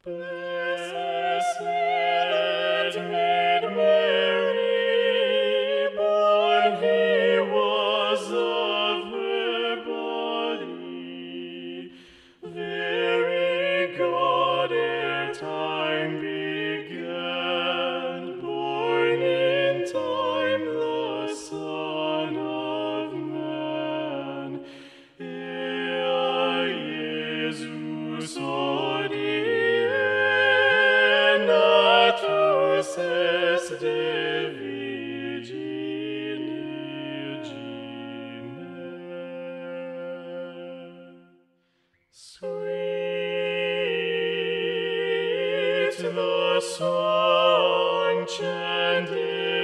Blessed Maid Mary, born He was of her body, very God ere time began, born in time the Son of Man. Ea Jesus odie natus est de virgine. Sweet the song chanted